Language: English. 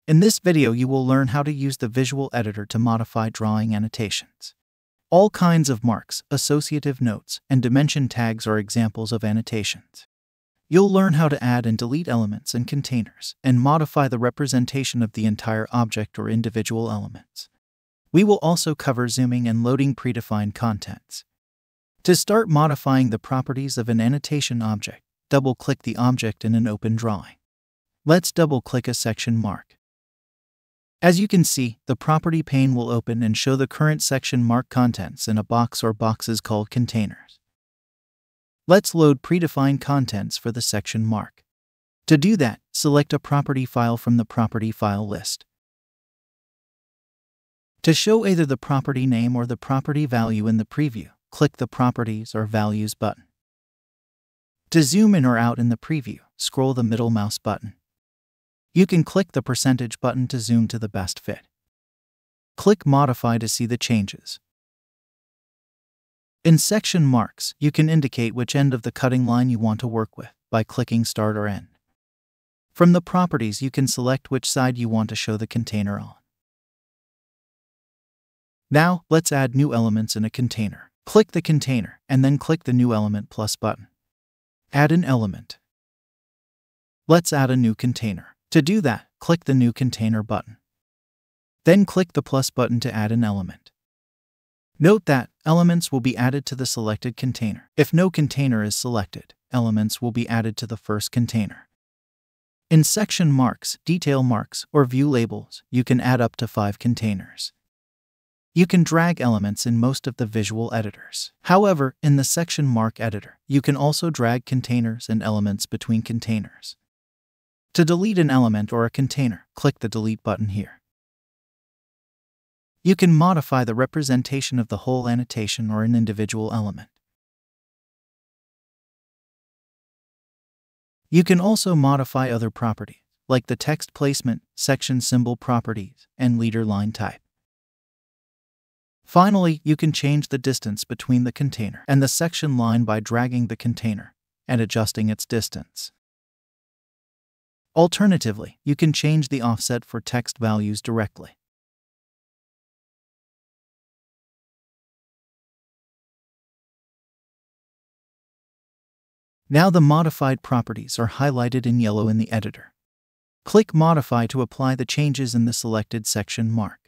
In this video, you will learn how to use the visual editor to modify drawing annotations. All kinds of marks, associative notes, and dimension tags are examples of annotations. You'll learn how to add and delete elements and containers, and modify the representation of the entire object or individual elements. We will also cover zooming and loading predefined contents. To start modifying the properties of an annotation object, double-click the object in an open drawing. Let's double-click a section mark. As you can see, the property pane will open and show the current section mark contents in a box or boxes called containers. Let's load predefined contents for the section mark. To do that, select a property file from the property file list. To show either the property name or the property value in the preview, click the Properties or Values button. To zoom in or out in the preview, scroll the middle mouse button. You can click the percentage button to zoom to the best fit. Click Modify to see the changes. In section marks, you can indicate which end of the cutting line you want to work with by clicking Start or End. From the properties, you can select which side you want to show the container on. Now, let's add new elements in a container. Click the container, and then click the New Element Plus button. Add an element. Let's add a new container. To do that, click the New Container button. Then click the plus button to add an element. Note that elements will be added to the selected container. If no container is selected, elements will be added to the first container. In section marks, detail marks, or view labels, you can add up to 5 containers. You can drag elements in most of the visual editors. However, in the section mark editor, you can also drag containers and elements between containers. To delete an element or a container, click the Delete button here. You can modify the representation of the whole annotation or an individual element. You can also modify other properties, like the text placement, section symbol properties, and leader line type. Finally, you can change the distance between the container and the section line by dragging the container and adjusting its distance. Alternatively, you can change the offset for text values directly. Now the modified properties are highlighted in yellow in the editor. Click Modify to apply the changes in the selected section mark.